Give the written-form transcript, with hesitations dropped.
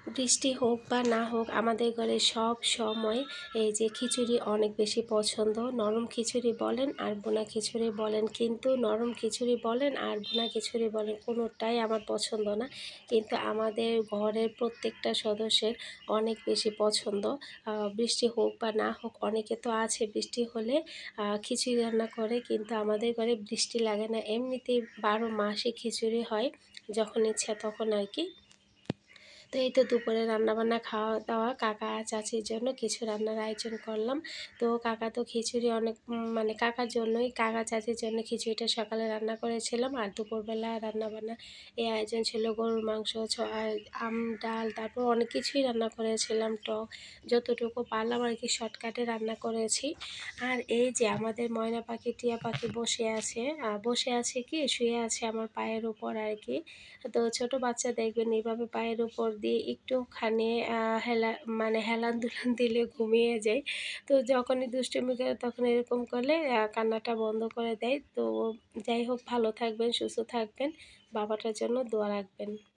বৃষ্টি হোক বা না হোক আমাদের ঘরে সব সময় এই যে খিচুড়ি অনেক বেশি পছন্দ। নরম খিচুড়ি বলেন আর ভুনা খিচুড়ি বলেন, কিন্তু নরম খিচুড়ি বলেন আর ভুনা খিচুড়ি বলেন কোনোটাই আমার পছন্দ না। কিন্তু আমাদের ঘরের প্রত্যেকটা সদস্যের অনেক বেশি পছন্দ। বৃষ্টি হোক বা না হোক, অনেকে তো আছে বৃষ্টি হলে খিচুড়ি রান্না করে, কিন্তু আমাদের ঘরে বৃষ্টি লাগে না, এমনিতেই 12 মাসই খিচুড়ি হয়, যখন ইচ্ছা তখন আর কি। তো এই তো দুপুরে রান্নাবান্না খাওয়া দাওয়া, কাকা চাচির জন্য কিছু রান্নার আয়োজন করলাম। তো কাকা তো খিচুড়ি অনেক মানে কাকার জন্যই, কাকা চাচির জন্য খিচুড়িটা সকালে রান্না করেছিলাম। আর দুপুরবেলা রান্নাবান্না এই আয়োজন ছিল গরুর মাংস, আম ডাল, তারপর অনেক কিছুই রান্না করেছিলাম, টক যতটুকু পারলাম আর কি শর্টকাটে রান্না করেছি। আর এই যে আমাদের ময়না পাখি টিয়া পাখি বসে আছে কি শুয়ে আছে আমার পায়ের উপর আর কি। তো ছোট বাচ্চা দেখবেন এইভাবে পায়ের উপর দিয়ে একটুখানি হেলান দুলান দিলে ঘুমিয়ে যায়। তো যখনই দুষ্টুমি করে তখন এরকম করলে কান্নাটা বন্ধ করে দেয়। তো যাই হোক, ভালো থাকবেন, সুস্থ থাকবেন, বাবাটার জন্য দোয়া রাখবেন।